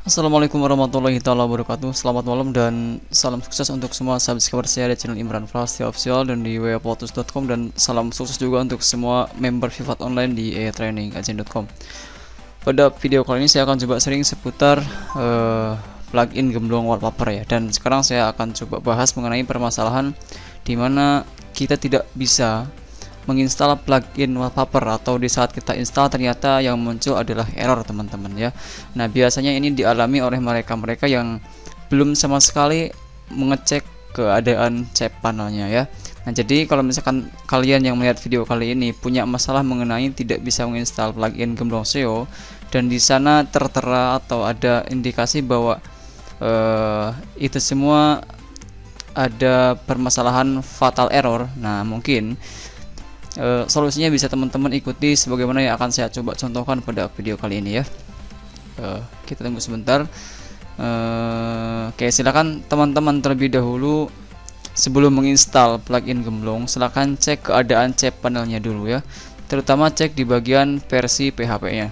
Assalamualaikum warahmatullahi wabarakatuh. Selamat malam dan salam sukses untuk semua subscriber saya di channel Imran Prasetya Official dan di www.potus.com, dan salam sukses juga untuk semua member Vivat Online di training.com. Pada video kali ini saya akan coba sharing seputar plugin gemblong wallpaper ya. Dan sekarang saya akan coba bahas mengenai permasalahan di mana kita tidak bisa menginstal plugin wallpaper, atau di saat kita install ternyata yang muncul adalah error teman-teman ya. Nah, biasanya ini dialami oleh mereka-mereka yang belum sama sekali mengecek keadaan cpanelnya ya. Nah, jadi kalau misalkan kalian yang melihat video kali ini punya masalah mengenai tidak bisa menginstal plugin gemblong SEO, dan di sana tertera atau ada indikasi bahwa itu semua ada permasalahan fatal error, nah mungkin solusinya bisa teman-teman ikuti sebagaimana yang akan saya coba contohkan pada video kali ini ya. Kita tunggu sebentar. Oke, silakan teman-teman terlebih dahulu sebelum menginstal plugin gemblong, silakan cek keadaan cpanelnya dulu ya, terutama cek di bagian versi PHP-nya.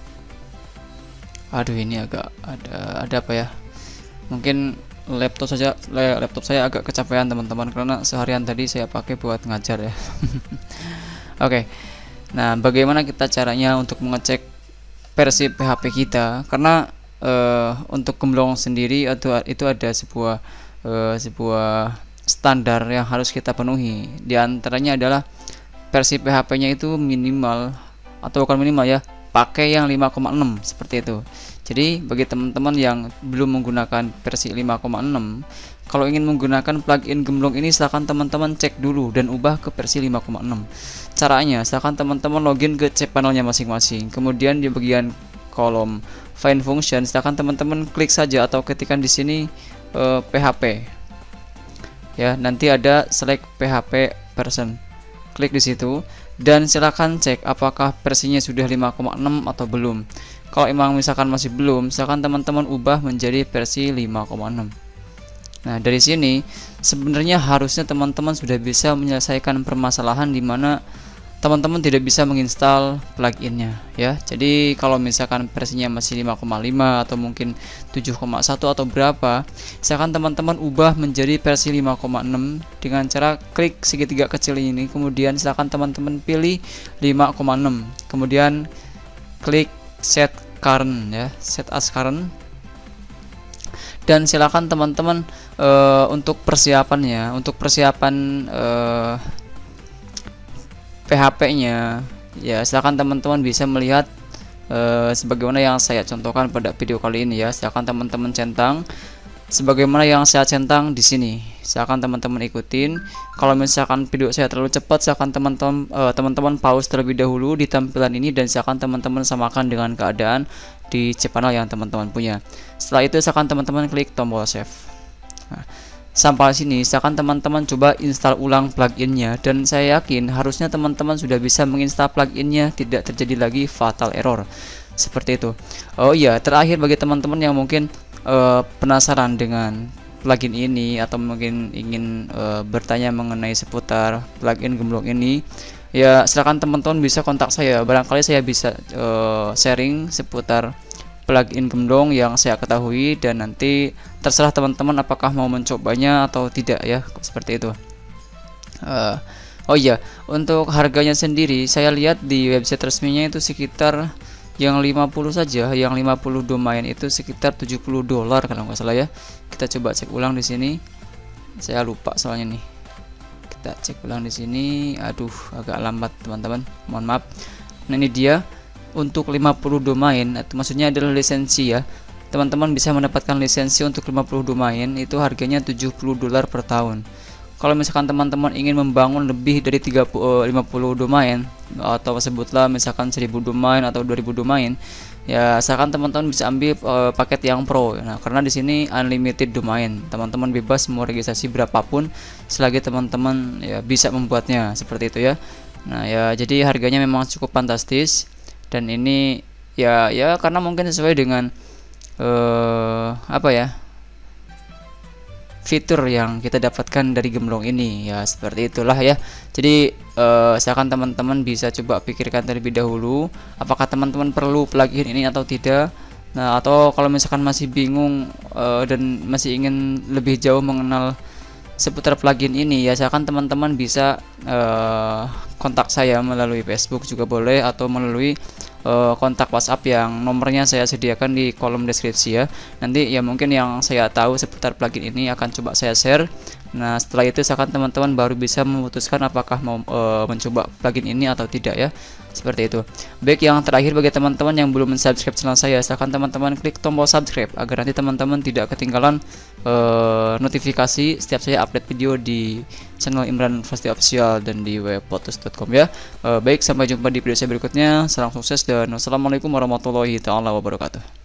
Aduh, ini agak ada apa ya? Mungkin laptop saya agak kecapean teman-teman, karena seharian tadi saya pakai buat ngajar ya. Oke. Nah, bagaimana kita caranya untuk mengecek versi PHP kita? Karena untuk gemblong sendiri itu ada sebuah standar yang harus kita penuhi. Di antaranya adalah versi PHP-nya itu minimal, atau bukan minimal ya, pakai yang 5,6 seperti itu. Jadi bagi teman-teman yang belum menggunakan versi 5,6, kalau ingin menggunakan plugin gemblong ini silahkan teman-teman cek dulu dan ubah ke versi 5,6. Caranya, silahkan teman-teman login ke cpanelnya masing-masing. Kemudian di bagian kolom find function, silahkan teman-teman klik saja atau ketikkan di sini PHP. Ya, nanti ada select PHP version. Klik di situ dan silakan cek apakah versinya sudah 5,6 atau belum. Kalau emang misalkan masih belum, silakan teman-teman ubah menjadi versi 5,6. Nah, dari sini sebenarnya harusnya teman-teman sudah bisa menyelesaikan permasalahan di mana teman-teman tidak bisa menginstal pluginnya ya. Jadi kalau misalkan versinya masih 5,5 atau mungkin 7,1 atau berapa, silakan teman-teman ubah menjadi versi 5,6 dengan cara klik segitiga kecil ini, kemudian silakan teman-teman pilih 5,6, kemudian klik set current ya, set as current, dan silakan teman-teman untuk persiapan PHP-nya ya, silakan teman-teman bisa melihat sebagaimana yang saya contohkan pada video kali ini ya. Silakan teman-teman centang sebagaimana yang saya centang di sini. Silakan teman-teman ikutin. Kalau misalkan video saya terlalu cepat, silakan teman-teman pause terlebih dahulu di tampilan ini, dan silakan teman-teman samakan dengan keadaan di cpanel yang teman-teman punya. Setelah itu silakan teman-teman klik tombol save. Nah, sampai sini silakan teman-teman coba install ulang pluginnya, dan saya yakin harusnya teman-teman sudah bisa menginstal pluginnya, tidak terjadi lagi fatal error seperti itu. Oh iya, terakhir bagi teman-teman yang mungkin penasaran dengan plugin ini atau mungkin ingin bertanya mengenai seputar plugin gemblong ini ya, silakan teman-teman bisa kontak saya, barangkali saya bisa sharing seputar plugin gemblong yang saya ketahui, dan nanti terserah teman-teman apakah mau mencobanya atau tidak ya, seperti itu. Oh iya, untuk harganya sendiri saya lihat di website resminya itu sekitar yang 50 saja, yang 50 domain itu sekitar $70 kalau nggak salah ya. Kita coba cek ulang di sini. Saya lupa soalnya nih. Kita cek ulang di sini. Aduh, agak lambat teman-teman. Mohon maaf. Nah, ini dia untuk 50 domain, itu maksudnya adalah lisensi ya. Teman-teman bisa mendapatkan lisensi untuk 50 domain, itu harganya $70 per tahun. Kalau misalkan teman-teman ingin membangun lebih dari 50 domain, atau sebutlah misalkan 1000 domain atau 2000 domain, ya misalkan teman-teman bisa ambil paket yang pro. Nah, karena di sini unlimited domain, teman-teman bebas mau registrasi berapapun selagi teman-teman ya bisa membuatnya, seperti itu ya. Nah ya, jadi harganya memang cukup fantastis, dan ini ya karena mungkin sesuai dengan apa ya, fitur yang kita dapatkan dari gemblong ini ya, seperti itulah ya. Jadi silakan teman-teman bisa coba pikirkan terlebih dahulu apakah teman-teman perlu plugin ini atau tidak. Nah, atau kalau misalkan masih bingung dan masih ingin lebih jauh mengenal seputar plugin ini, ya silakan teman-teman bisa kontak saya melalui Facebook juga boleh, atau melalui kontak WhatsApp yang nomornya saya sediakan di kolom deskripsi ya. Nanti ya mungkin yang saya tahu seputar plugin ini akan coba saya share. Nah, setelah itu silakan teman-teman baru bisa memutuskan apakah mau mencoba plugin ini atau tidak ya. Seperti itu. Baik, yang terakhir bagi teman-teman yang belum subscribe channel saya, silakan teman-teman klik tombol subscribe agar nanti teman-teman tidak ketinggalan notifikasi setiap saya upload video di channel Imran Fasti Official dan di webpotus.com ya. Baik, sampai jumpa di video saya berikutnya. Salam sukses dan wassalamualaikum warahmatullahi taala wabarakatuh.